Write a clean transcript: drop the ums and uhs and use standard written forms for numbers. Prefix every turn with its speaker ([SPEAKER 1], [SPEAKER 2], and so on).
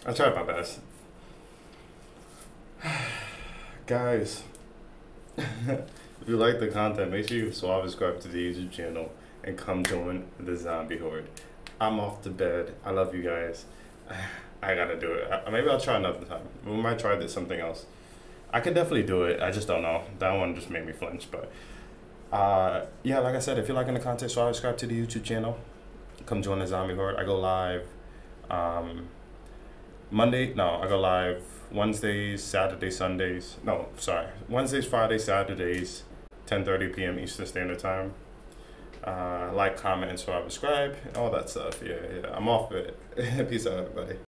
[SPEAKER 1] I tried my best. Guys, if you like the content, make sure you subscribe to the YouTube channel and come join the zombie horde. I'm off to bed. I love you guys. I gotta do it. Maybe I'll try another time. We might try this something else. I could definitely do it. I just don't know. That one just made me flinch. But yeah, like I said, if you're liking the content, subscribe to the YouTube channel. Come join the zombie horde. I go live Monday. No, I go live Wednesdays, Saturdays, Sundays. No, sorry. Wednesdays, Fridays, Saturdays, 10:30 p.m. Eastern Standard Time. Like, comment, and subscribe, and all that stuff. Yeah, I'm off it. Peace out, everybody.